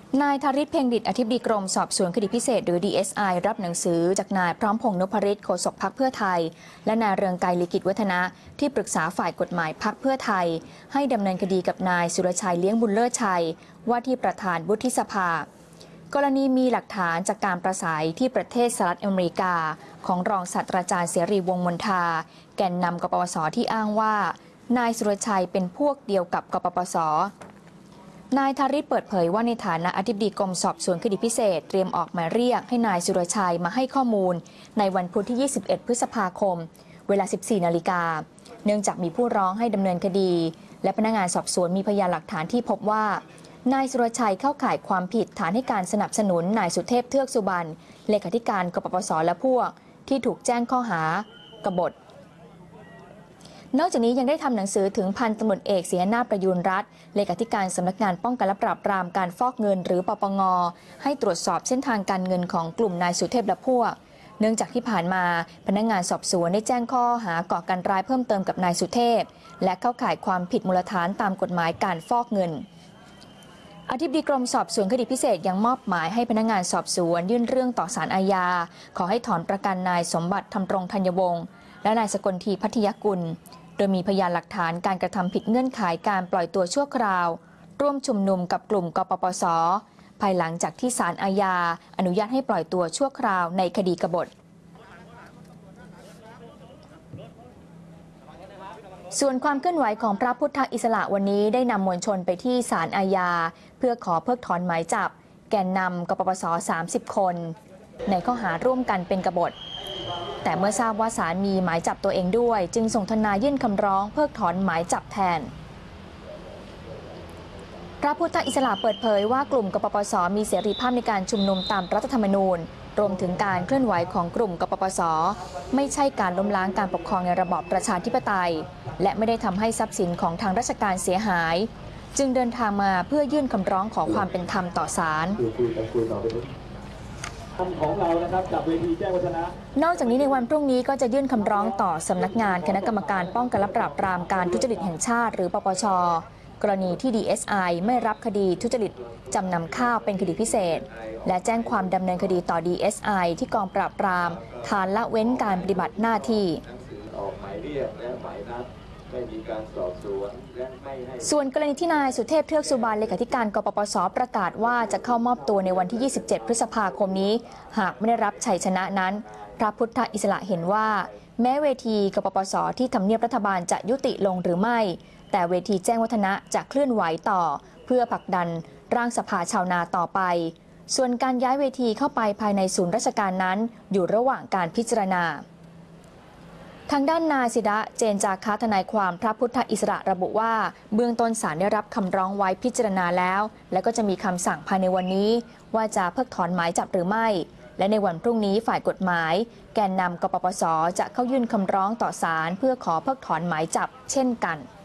นายธริศ เพ็งดิษฐ์อธิบดีกรมสอบสวนคดีพิเศษหรือ DSI รับหนังสือจากนายพร้อมพงษ์ นพฤทธิ์โฆษกพรรคเพื่อไทยและนายเรืองไกร ลีกิจวัฒนะที่ปรึกษาฝ่ายกฎหมายพรรคเพื่อไทยให้ดำเนินคดีกับนายสุรชัย เลี้ยงบุญเลิศชัยว่าที่ประธานวุฒิสภากรณีมีหลักฐานจากการประสัยที่ประเทศสหรัฐอเมริกาของรองศาสตราจารย์เสรีวงศ์มนทาแกนนำกปปส.ที่อ้างว่านายสุรชัยเป็นพวกเดียวกับกปปส.นายธริศ เปิดเผยว่าในฐานะอธิบดีกรมสอบสวนคดีพิเศษเตรียมออกหมายเรียกให้นายสุรชัยมาให้ข้อมูลในวันพุธที่ 21 พฤษภาคมเวลา 14 นาฬิกาเนื่องจากมีผู้ร้องให้ดำเนินคดีและพนักงานสอบสวนมีพยานหลักฐานที่พบว่านายสุรชัยเข้าข่ายความผิดฐานให้การสนับสนุนนายสุเทพเทือกสุบรรณเลขาธิการกปปส.และพวกที่ถูกแจ้งข้อหากบฏนอกจากนี้ยังได้ทำหนังสือถึงพันตำรวจเอกศรีนาถ ประยูรรัตน์เลขาธิการสำนักงานป้องกันและปราบปรามการฟอกเงินหรือปปง.ให้ตรวจสอบเส้นทางการเงินของกลุ่มนายสุเทพและพวกเนื่องจากที่ผ่านมาพนักงานสอบสวนได้แจ้งข้อหาก่อการร้ายเพิ่มเติมกับนายสุเทพและเข้าข่ายความผิดมูลฐานตามกฎหมายการฟอกเงินอธิบดีกรมสอบสวนคดีพิเศษยังมอบหมายให้พนักงานสอบสวนยื่นเรื่องต่อศาลอาญาขอให้ถอนประกันนายสมบัติธรรมรงธัญวงศ์และนายสกลทีพัทยกุลโดยมีพยานหลักฐานการกระทำผิดเงื่อนไขการปล่อยตัวชั่วคราวร่วมชุมนุมกับกลุ่มกปปส.ภายหลังจากที่ศาลอาญาอนุญาตให้ปล่อยตัวชั่วคราวในคดีกบฏส่วนความเคลื่อนไหวของพระพุทธอิสระวันนี้ได้นำมวลชนไปที่ศาลอาญาเพื่อขอเพิกถอนหมายจับแกนนำกปปส. 30 คนในข้อหาร่วมกันเป็นกบฏแต่เมื่อทราบว่าศาลมีหมายจับตัวเองด้วยจึงส่งทนายยื่นคำร้องเพิกถอนหมายจับแทนพระพุทธอิสระเปิดเผยว่ากลุ่มกปปส.มีเสรีภาพในการชุมนุมตามรัฐธรรมนูญรวมถึงการเคลื่อนไหวของกลุ่มกปปส.ไม่ใช่การล้มล้างการปกครองในระบอบประชาธิปไตยและไม่ได้ทำให้ทรัพย์สินของทางราชการเสียหายจึงเดินทางมาเพื่อยื่นคำร้องขอความเป็นธรรมต่อศาลนอกจากนี้ในวันพรุ่งนี้ก็จะยื่นคำร้องต่อสำนักงานคณะกรรมการป้องกันและปราบปรามการทุจริตแห่งชาติหรือปปช.กรณีที่ DSI ไม่รับคดีทุจริตจำนำข้าวเป็นคดีพิเศษและแจ้งความดำเนินคดีต่อ DSI ที่กองปราบปรามฐานละเว้นการปฏิบัติหน้าที่ส่วนกรณีที่นายสุเทพเทือกสุบรรณเลขาธิการกปปส.ประกาศว่าจะเข้ามอบตัวในวันที่ 27 พฤษภาคมนี้หากไม่ได้รับชัยชนะนั้นพระพุทธอิสระเห็นว่าแม้เวทีกปปส.ที่ทำเนียบรัฐบาลจะยุติลงหรือไม่แต่เวทีแจ้งวัฒนะจะเคลื่อนไหวต่อเพื่อผลักดันร่างสภาชาวนาต่อไปส่วนการย้ายเวทีเข้าไปภายในศูนย์ราชการนั้นอยู่ระหว่างการพิจารณาทางด้านนายศิระ เจนจาคะ ทนายความพระพุทธอิสระระบุว่าเบื้องต้นศาลได้รับคำร้องไว้พิจารณาแล้วและก็จะมีคำสั่งภายในวันนี้ว่าจะเพิกถอนหมายจับหรือไม่และในวันพรุ่งนี้ฝ่ายกฎหมายแกนนำกปปส.จะเข้ายื่นคำร้องต่อศาลเพื่อขอเพิกถอนหมายจับเช่นกัน